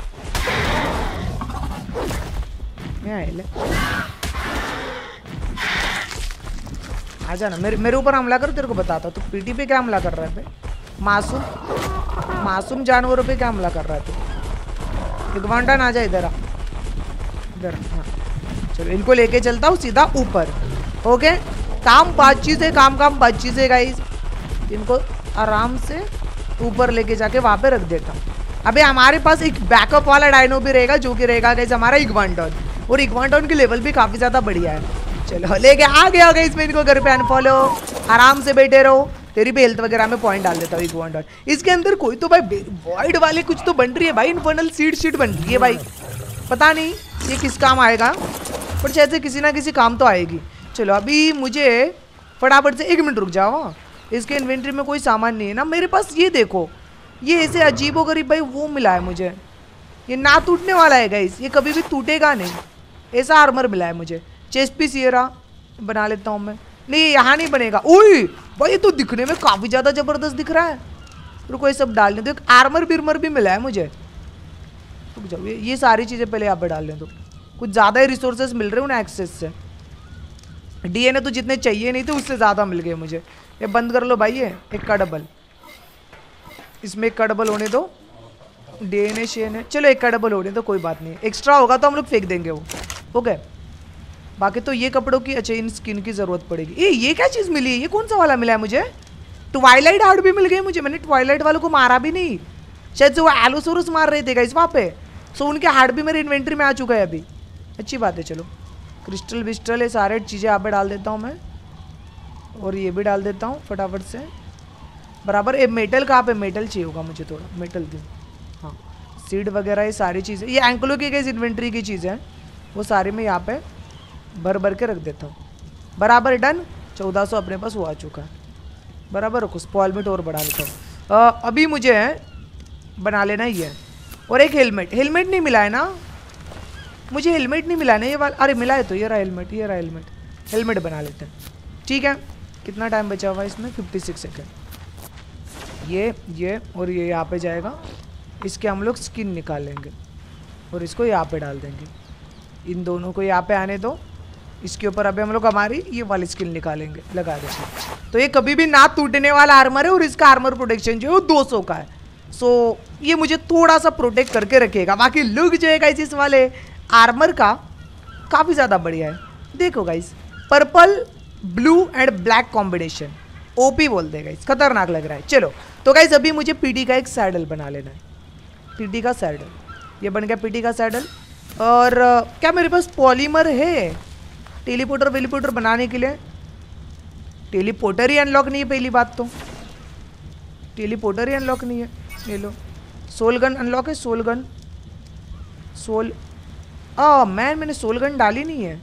आ जाना मेरे मेरे ऊपर हमला करो, तेरे को बताता तो पीटी पे क्या हमला कर रहा है? मासूम मासूम जानवरों पे क्या हमला कर रहा है तू? इग्वांडोन आ जा इधर, आ इधर। हाँ चलो इनको लेके चलता हूँ सीधा ऊपर। ओके काम बातचीत है, काम काम बातचीत है गाइस। इनको आराम से ऊपर लेके जाके वहाँ पे रख देता हूँ। अबे हमारे पास एक बैकअप वाला डायनो भी रहेगा जो कि रहेगा गाइस हमारा इग्वांडोन, और इग्वांडोन की लेवल भी काफ़ी ज़्यादा बढ़िया है। चलो लेके आ गया गाइस मैं इनको घर पे। अनफॉलो आराम से बैठे रहो, तेरी भी हेल्थ वगैरह में पॉइंट डाल देता हूँ इग्वांडोन। इसके अंदर कोई तो भाई वॉइड वाले कुछ तो बन रही है भाई, इन्फर्नल सीड शीट बन रही है भाई। पता नहीं ये किस काम आएगा, पर शायद से किसी ना किसी काम तो आएगी। चलो अभी मुझे फटाफट से, एक मिनट रुक जाओ, इसके इन्वेंट्री में कोई सामान नहीं है ना मेरे पास। ये देखो, ये ऐसे अजीबोगरीब भाई वो मिला है मुझे, ये ना टूटने वाला है गाइस, ये कभी भी टूटेगा नहीं, ऐसा आर्मर मिला है मुझे। चेस्ट पीस ये रहा, बना लेता हूँ मैं। नहीं यहाँ नहीं बनेगा। ओए भाई ये तो दिखने में काफ़ी ज़्यादा ज़बरदस्त दिख रहा है। रुको ये सब डालने दो, एक आर्मर बिर्मर भी मिला है मुझे। रुक जाओ, ये ये सारी चीज़ें पहले यहाँ पे डालने दो, कुछ ज़्यादा ही रिसोर्सेज मिल रहे हैं उन्हें एक्सेस से। डीएनए तो जितने चाहिए नहीं थे उससे ज़्यादा मिल गए मुझे। ये बंद कर लो भाई, ये एक का डबल, इसमें एक का डबल होने दो। डीएनए शेन है, चलो एक का डबल होने दो, कोई बात नहीं। एक्स्ट्रा होगा तो हम लोग फेंक देंगे वो, हो गए। बाकी तो ये कपड़ों की, अच्छा इन स्किन की ज़रूरत पड़ेगी। ये ये क्या चीज़ मिली है, ये कौन सा वाला मिला है मुझे? ट्वाइलाइट हार्ट भी मिल गई मुझे, मैंने ट्वाइलाइट वालों को मारा भी नहीं, शायद से वो एलोसोरस मार रहे थे गाइस वहाँ पे। सो उनके हार्ट भी मेरे इन्वेंट्री में आ चुका है अभी, अच्छी बात है। चलो क्रिस्टल विस्टल ये सारे चीज़ें यहाँ पे डाल देता हूँ मैं, और ये भी डाल देता हूँ फटाफट से बराबर। ये मेटल कहाँ पे, मेटल चाहिए होगा मुझे, थोड़ा मेटल दूँ। हाँ सीड वगैरह ये सारी चीज़ें, ये एंकलो की गई इन्वेंट्री की चीज़ें हैं, वो सारी मैं यहाँ पे भर भर के रख देता हूँ बराबर। डन, चौदह सौ अपने पास वो आ चुका है बराबर। रखो स्पॉल मिट और बढ़ा लेता हूँ। अभी मुझे बना लेना ही है। और एक हेलमेट, हेलमेट नहीं मिला है ना मुझे, हेलमेट नहीं मिला है ना ये वाला। अरे मिला है तो, ये रहा हेलमेट, ये रहा हेलमेट, हेलमेट बना लेते हैं। ठीक है, कितना टाइम बचा हुआ है इसमें? Fifty six second. ये ये और ये यहाँ पे जाएगा, इसके हम लोग स्किन निकाल लेंगे और इसको यहाँ पे डाल देंगे। इन दोनों को यहाँ पे आने दो, इसके ऊपर अभी हम लोग हमारी ये वाली स्किन निकालेंगे, लगा देंगे। तो ये कभी भी ना टूटने वाला आर्मर है और इसका आर्मर प्रोटेक्शन जो है वो दो सौ का है। सो ये मुझे थोड़ा सा प्रोटेक्ट करके रखेगा। बाकी लुक जो है गाइस इस वाले आर्मर का काफ़ी ज़्यादा बढ़िया है। देखो guys, purple blue and black combination, OP बोल दे गाइस, खतरनाक लग रहा है। चलो तो गाइस अभी मुझे पीटी का एक सैडल बना लेना है, पीटी का सैडल, ये बन गया पीटी का सैडल। और uh, क्या मेरे पास पॉलीमर है टेलीपोर्टर वेलीपोर्टर बनाने के लिए? टेलीपोर्टर ही अनलॉक नहीं है पहली बात तो, टेलीपोर्टर ही अनलॉक नहीं है। ले लो, सोल गन अनलॉक है, सोल गन, सोल आ मैन मैंने सोल गन डाली नहीं है,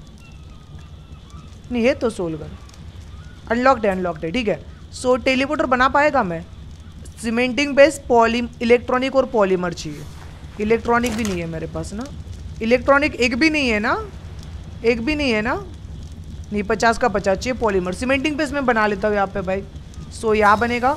नहीं है तो सोल गन अनलॉक्ड है, अनलॉक्ड है ठीक है। सो टेलीपोर्टर बना पाएगा मैं? सीमेंटिंग बेस पॉली इलेक्ट्रॉनिक और पॉलीमर चाहिए। इलेक्ट्रॉनिक भी नहीं है मेरे पास ना, इलेक्ट्रॉनिक एक भी नहीं है ना, एक भी नहीं है ना, नहीं पचास का पचास चाहिए पॉलीमर। सीमेंटिंग बेस में बना लेता हूँ यहाँ पे भाई। सो यहाँ बनेगा,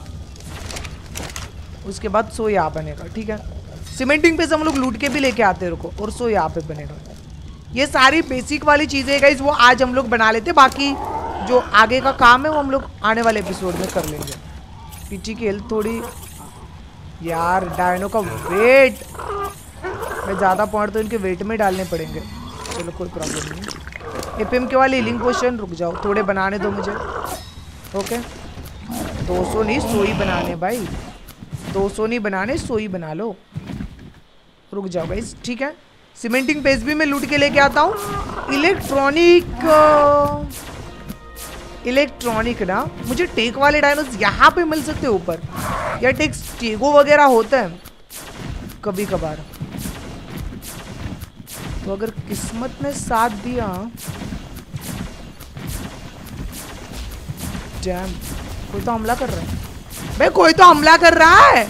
उसके बाद सो यहाँ बनेगा ठीक है। सीमेंटिंग बेस हम लोग लूट के भी लेके आते हैं, रुको, और सो यहाँ पे बनेगा। ये सारी बेसिक वाली चीज़ें गाइस वो आज हम लोग बना लेते, बाकी जो आगे का काम है वो हम लोग आने वाले एपिसोड में कर लेंगे। पीटी की हेल्थ थोड़ी, यार डायनो का वेट, मैं ज़्यादा पॉइंट तो इनके वेट में डालने पड़ेंगे। चलो कोई प्रॉब्लम नहीं। एपीएम के वाले हीलिंग पोशन, रुक जाओ थोड़े बनाने दो मुझे। ओके दो सौ नहीं सौ ही बनाने भाई, दो सौ नहीं बनाने सौ ही बना लो। रुक जाओ गाइस ठीक है। सीमेंटिंग पेस्ट भी मैं लूट के लेके आता हूँ। इलेक्ट्रॉनिक इलेक्ट्रॉनिक ना मुझे टेक वाले डायनोस यहाँ पे मिल सकते हैं ऊपर, या टेक स्टेगो वगैरह होता है कभी कभार, तो अगर किस्मत ने साथ दिया। डैम, कोई तो हमला कर रहा है भाई, कोई तो हमला कर रहा है।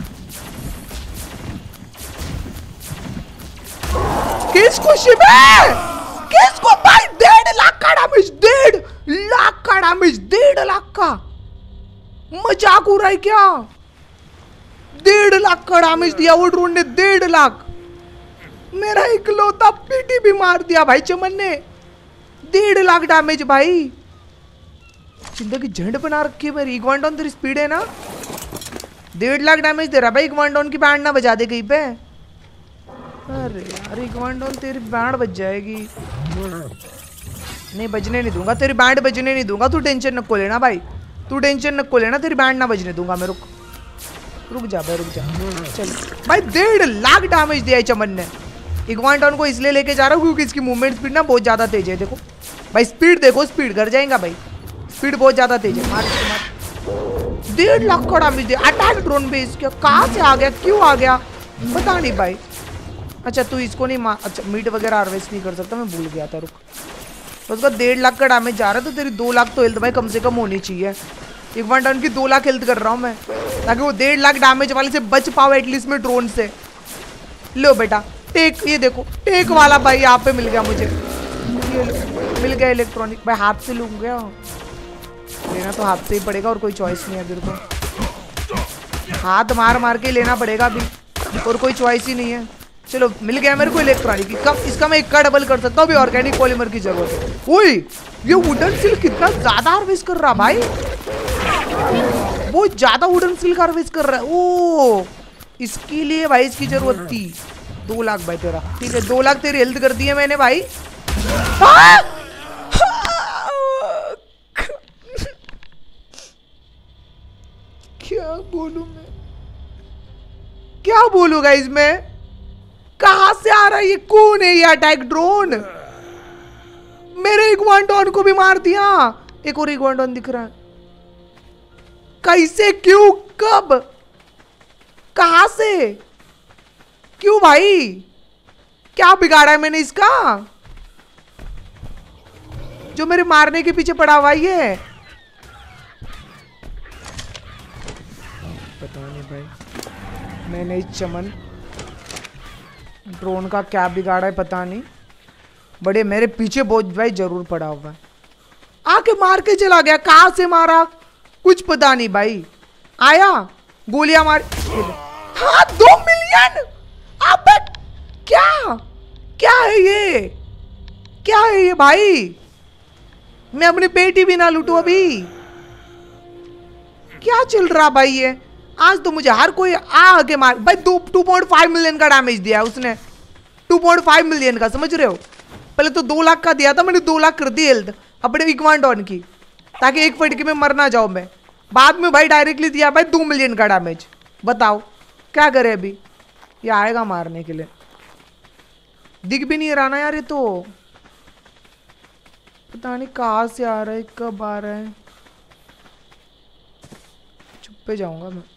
किस खुशी में, किसको भाई? डेढ़ लाख का डैमेज, डेढ़ लाख का डैमेज, डेढ़ लाख का मजाक हो रहा है क्या? डेढ़ लाख का डैमेज दिया वो ड्रोन ने, डेढ़ लाख। मेरा इकलौता पीटी भी मार दिया भाई चमन ने, डेढ़ लाख डैमेज भाई। जिंदगी झंड बना रखी है मेरी। इग्वांडोन तेरी स्पीड है ना, डेढ़ लाख डैमेज दे रहा भाई। इग्वांडोन की बैंड ना बजा दे कहीं पे। अरे यार इग्वांडोन तेरी बैंड बज जाएगी। नहीं बजने नहीं दूंगा, तेरी बैंड बजने नहीं दूंगा। तू टेंशन नको लेना भाई, तू टेंशन नको लेना, तेरी बैंड ना बजने दूंगा मैं। रुक रुक जा भाई, रुक जा। चल भाई डेढ़ लाख डैमेज दिया है चमन ने। इग्वांडोन को इसलिए लेके जा रहा हूँ क्योंकि इसकी मूवमेंट स्पीड ना बहुत ज़्यादा तेज है। देखो भाई स्पीड देखो, स्पीड कर जाएगा भाई, स्पीड बहुत ज़्यादा तेज है। मार मार डेढ़ लाख का डैमेज दिया। अटैक ड्रोन बेस क्या, कहाँ से आ गया, क्यों आ गया पता नहीं भाई। अच्छा तू इसको नहीं मार, अच्छा मीट वगैरह हार्वेस्ट नहीं कर सकता, मैं भूल गया था, रुक। तो उसका डेढ़ लाख का डैमेज जा रहा है, तो तेरी दो लाख तो हेल्थ भाई कम से कम होनी चाहिए। एक वन टन की दो लाख हेल्थ कर रहा हूँ मैं, ताकि वो डेढ़ लाख डैमेज वाले से बच पाओ एटलीस्ट में ड्रोन से। लो बेटा टेक, ये देखो टेक वाला भाई यहाँ पे मिल गया मुझे, ये मिल गया इलेक्ट्रॉनिक भाई। हाथ से लूंगा, लेना तो हाथ से ही पड़ेगा और कोई चॉइस नहीं है तेरे को, हाथ मार मार के लेना पड़ेगा अभी, और कोई चॉइस ही नहीं है। चलो मिल गया मेरे को इलेक्ट्रॉनिक, इसका मैं इक्का डबल कर सकता हूँ। अभी ऑर्गेनिक पॉलीमर की जरूरत है। ओए ये वुडन सिल्क कितना ज्यादा हार्वेस्ट कर रहा भाई, बहुत ज्यादा वुडन सिल्क हार्वेस्ट कर रहा है। ओ इसके लिए भाई इसकी जरूरत थी। दो लाख भाई तेरा, ठीक है दो लाख तेरी हेल्थ कर दी है मैंने भाई। क्या बोलूं मैं, क्या बोलूं गाइस मैं, कहां से आ रहा है ये, कौन है ये अटैक ड्रोन, मेरे इग्वांडोन को भी मार दिया। एक और इग्वांडोन दिख रहा है, कैसे, क्यों, कब, कहां से, क्यों भाई, क्या बिगाड़ा है मैंने इसका जो मेरे मारने के पीछे पड़ा हुआ है। पता नहीं भाई मैंने इस चमन ड्रोन का क्या बिगाड़ा है पता नहीं, बड़े मेरे पीछे बहुत भाई जरूर पड़ा हुआ है। आके मार के चला गया, कहां से मारा कुछ पता नहीं भाई, आया गोलियां मार। हाँ दो मिलियन, अब क्या क्या है ये, क्या है ये भाई, मैं अपनी पेटी भी ना लूटू अभी, क्या चल रहा भाई ये। आज तो मुझे हर कोई आके मार भाई। दो टू पॉइंट फाइव मिलियन का डैमेज दिया है उसने, टू पॉइंट फाइव मिलियन का, समझ रहे हो। पहले तो दो लाख का दिया था मैंने, दो लाख कर दी हेल्थ अपने इग्वांडोन की, ताकि एक फटके में मर ना जाऊं मैं। बाद में भाई डायरेक्टली दिया भाई दो मिलियन का डैमेज, बताओ क्या करे अभी। ये आएगा मारने के लिए, दिख भी नहीं रहा ना यार, ये तो पता नहीं कहाँ से आ रहा है, कब आ रहा है। चुप पे जाऊंगा मैं।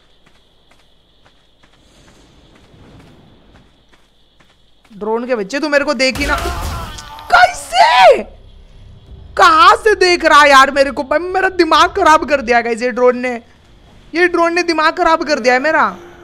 ड्रोन के बच्चे तू मेरे को देखी ना, कैसे, कहां से देख रहा है यार मेरे को, मेरा दिमाग खराब कर दिया गाइस ये ड्रोन ने, ये ड्रोन ने दिमाग खराब कर दिया है मेरा।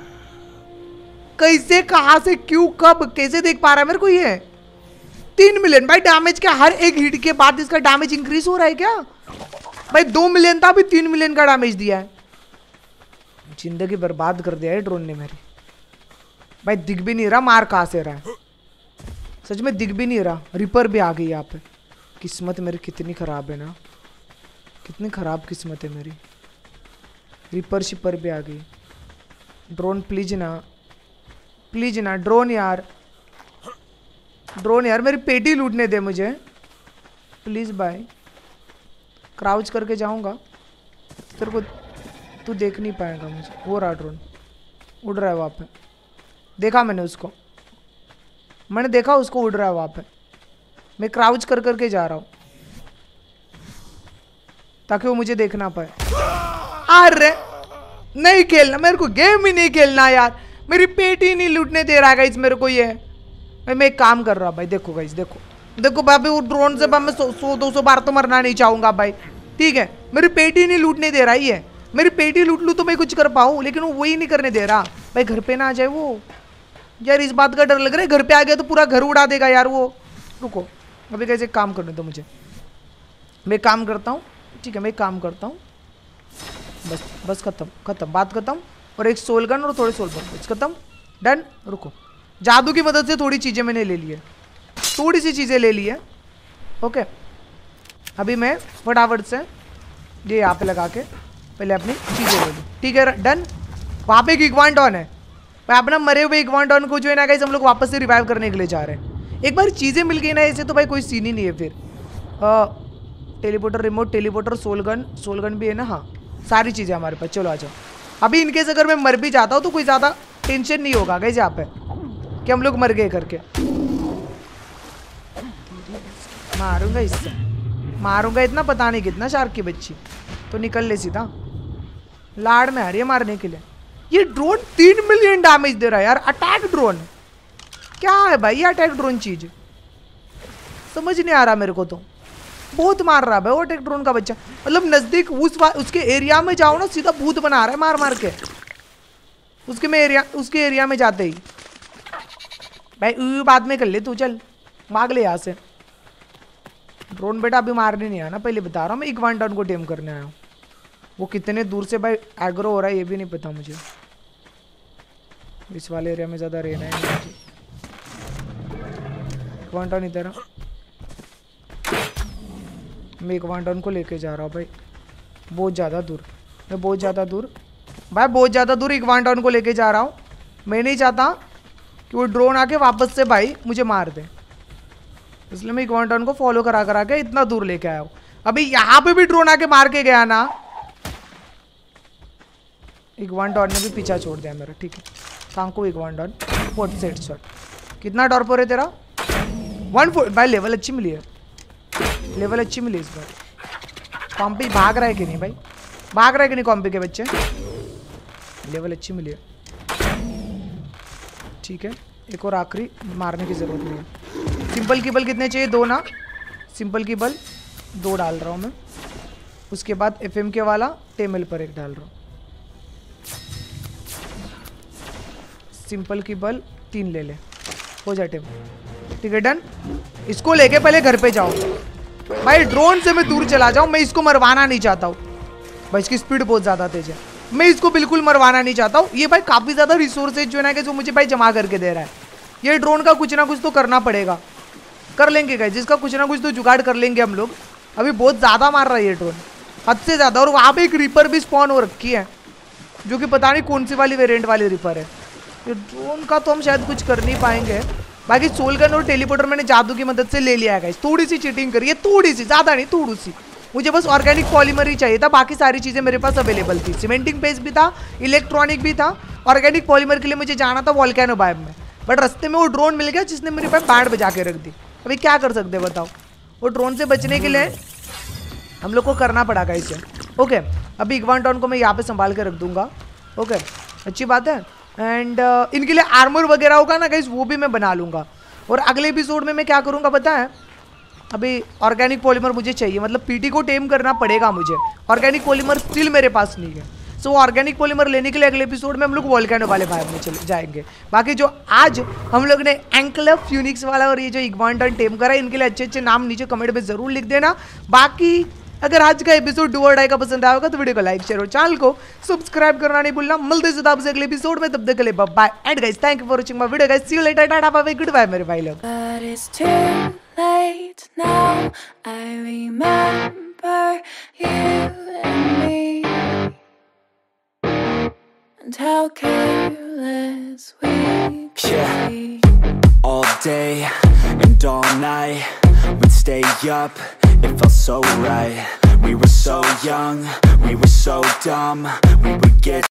कैसे, कहां से, क्यों, कब, कैसे देख पा रहा है मेरे को ये। तीन मिलियन भाई डैमेज, क्या हर एक हिट के बाद इसका डैमेज इंक्रीज हो रहा है क्या भाई। दो मिलियन था, अभी तीन मिलियन का डैमेज दिया है। जिंदगी बर्बाद कर दिया है ड्रोन ने मेरी भाई। दिख भी नहीं रहा मार कहां से रहा है, सच में दिख भी नहीं रहा। रिपर भी आ गई यहाँ पे, किस्मत मेरी कितनी खराब है ना, कितनी खराब किस्मत है मेरी। रिपर शिपर भी आ गई। ड्रोन प्लीज ना, प्लीज ना ड्रोन यार, ड्रोन यार मेरी पेटी लूटने दे मुझे प्लीज भाई। क्राउच करके जाऊंगा तेरे को, तू देख नहीं पाएगा मुझे। वो रहा ड्रोन उड़ रहा है वहाँ पे, देखा मैंने उसको, मैंने देखा उसको उड़ रहा है वहाँ पे। मैं क्राउच कर करके जा रहा हूँ ताकि वो मुझे देख ना पाए। अरे नहीं खेलना मेरे को, गेम ही नहीं खेलना यार, मेरी पेटी नहीं लूटने दे रहा है गाइस मेरे को ये। भाई मैं एक काम कर रहा भाई, देखो गाइस, देखो देखो भाई, वो ड्रोन से मैं सौ सौ दो सौ बार तो मरना नहीं चाहूंगा भाई, ठीक है। मेरी पेटी नहीं लूटने दे रहा है, मेरी पेटी लूट लूँ तो मैं कुछ कर पाऊँ, लेकिन वो वही नहीं करने दे रहा भाई। घर पे ना आ जाए वो यार, इस बात का डर लग रहा है, घर पे आ गया तो पूरा घर उड़ा देगा यार वो। रुको अभी कैसे काम करने दो मुझे, मैं काम करता हूँ, ठीक है मैं काम करता हूँ। बस बस खत्म खत्म बात खत्म। और एक सोल गन और थोड़े सोल बस खत्म, डन। रुको जादू की मदद से थोड़ी चीज़ें मैंने ले ली है, थोड़ी सी चीज़ें ले ली है। ओके अभी मैं फटाफट से ये यहाँ पे लगा के पहले अपनी चीज़ें ले लूँ, ठीक है डन। वहाँ पे एक इग्वांडोन है, मैं अपना मरे हुए इग्वांडोन को जो है ना गाइस हम लोग वापस से रिवाइव करने के लिए जा रहे हैं। एक बार चीज़ें मिल गई ना ऐसे तो भाई कोई सीन ही नहीं है फिर। Teleporter, remote teleporter, soul gun, soul gun भी है ना, हाँ सारी चीज़ें हमारे पास। चलो आ जाओ। अभी इनकेस अगर मैं मर भी जाता हूँ तो कोई ज़्यादा टेंशन नहीं होगा गाइस यहाँ पे कि हम लोग मर गए करके। मारूंगा इससे, मारूंगा इतना, पता नहीं कितना शार्क की बच्ची। तो निकल ले सीधा, लाड़ में आ रही है मारने के लिए। ये ड्रोन तीन मिलियन डैमेज दे रहा है यार। अटैक ड्रोन क्या है भाई ये अटैक ड्रोन चीज? समझ नहीं आ रहा मेरे को तो। बहुत मार रहा है भाई वो अटैक ड्रोन का बच्चा। मतलब नजदीक उस उसके एरिया में जाओ ना सीधा भूत बना रहा है मार मार के। उसके में एरिया उसके एरिया में जाते ही भाई बाद में कर ले तू, चल भाग ले यहाँ से। ड्रोन बेटा अभी मारने नहीं आया ना, पहले बता रहा हूँ मैं इक्वांटॉन को टेम करने आया हूँ। वो कितने दूर से भाई एग्रो हो रहा है ये भी नहीं पता मुझे। इस वाले एरिया में ज़्यादा रहना है मुझे। इक्वांटॉन इधर मैं इक्वांटॉन को लेके जा रहा हूँ भाई बहुत ज़्यादा दूर। मैं बहुत ज़्यादा दूर भाई बहुत ज़्यादा दूर इक्वांटॉन को लेके जा रहा हूँ। मैं नहीं चाहता कि वो ड्रोन आके वापस से भाई मुझे मार दे, इसलिए मैं इक्वांटॉन को फॉलो करा करा के इतना दूर लेके आया हूँ। अभी यहाँ पे भी ड्रोन आके मार के गया ना, इक्वांटॉन ने भी पीछा छोड़ दिया मेरा। ठीक है कांको इक्वांटॉन फोर्टी सेट शॉट। कितना टॉर्पर है तेरा? वन फोर भाई लेवल अच्छी मिली है, लेवल अच्छी मिली इस बार। कॉम्पी भाग रहा है कि नहीं भाई? भाग रहा है कि नहीं कॉम्पी के बच्चे? लेवल अच्छी मिली है। ठीक है एक और आखिरी मारने की ज़रूरत नहीं है। सिंपल की बल कितने चाहिए? दो ना। सिंपल की बल दो डाल रहा हूँ मैं। उसके बाद एफ एम के वाला टेमल पर एक डाल रहा हूँ। सिंपल की बल तीन ले ले, हो जाए टेम। ठीक है डन। इसको लेके पहले घर पे जाओ भाई। ड्रोन से मैं दूर चला जाऊँ, मैं इसको मरवाना नहीं चाहता हूँ भाई। इसकी स्पीड बहुत ज़्यादा तेज है, मैं इसको बिल्कुल मरवाना नहीं चाहता हूँ। ये भाई काफ़ी ज़्यादा रिसोर्सेज जो है ना कि जो मुझे भाई जमा करके दे रहा है। ये ड्रोन का कुछ ना कुछ तो करना पड़ेगा, कर लेंगे गाइस, जिसका कुछ ना कुछ तो जुगाड़ कर लेंगे हम लोग। अभी बहुत ज़्यादा मार रहा है ये ड्रोन, हद से ज़्यादा। और वहाँ पे एक रिपर भी स्पॉन हो रखी है जो कि पता नहीं कौन सी वाली वेरिएंट वाली रिपर है। ये ड्रोन का तो हम शायद कुछ कर नहीं पाएंगे। बाकी सोल गन और टेलीपोर्टर मैंने जादू की मदद से ले लिया है गाइस। थोड़ी सी चीटिंग करी है, थोड़ी सी, ज़्यादा नहीं, थोड़ी सी। मुझे बस ऑर्गेनिक पॉलीमर ही चाहिए था, बाकी सारी चीज़ें मेरे पास अवेलेबल थी। सीमेंटिंग पेस्ट भी था, इलेक्ट्रॉनिक भी था। ऑर्गेनिक पॉलीमर के लिए मुझे जाना था वोल्केनो बायब में, बट रास्ते में वो ड्रोन मिल गया जिसने मेरे पास बैंड बजा के रख दी। अभी क्या कर सकते हैं बताओ? वो ड्रोन से बचने के लिए हम लोग को करना पड़ा गाइस इसे। ओके अभी इक्वांटॉन को मैं यहाँ पे संभाल के रख दूंगा। ओके अच्छी बात है। एंड uh, इनके लिए आर्मर वगैरह होगा ना गाइस, वो भी मैं बना लूँगा। और अगले एपिसोड में मैं क्या करूँगा पता है? अभी ऑर्गेनिक पॉलीमर मुझे चाहिए, मतलब पीटी को टेम करना पड़ेगा मुझे। ऑर्गेनिक पॉलीमर स्टिल मेरे पास नहीं है, सो so, ऑर्गेनिक पॉलीमर लेने के लिए अगले एपिसोड में हम लोग वोल्केनो वाले भाग में चले जाएंगे। बाकी जो आज हम लोग ने एंकलर फ्यूनिक्स वाला और ये जो इक्वांटॉन टेम करा है, इनके लिए अच्छे अच्छे नाम नीचे कमेंट में जरूर लिख देना। बाकी अगर आज का एपिसोड डू और डाई का पसंद आया होगा तो वीडियो को लाइक शेयर और चैनल को सब्सक्राइब करना नहीं भूलना। मिलते हैं आपसे अगले एपिसोड में, तब तक के लिए bye bye and guys thank you for watching my video guys. See you later, tata bye bye, good bye मेरे भाई लोग। Late now, I remember you and me, and how careless we could Yeah. be. All day and all night, we'd stay up, it felt so right. We were so young, we were so dumb, we would get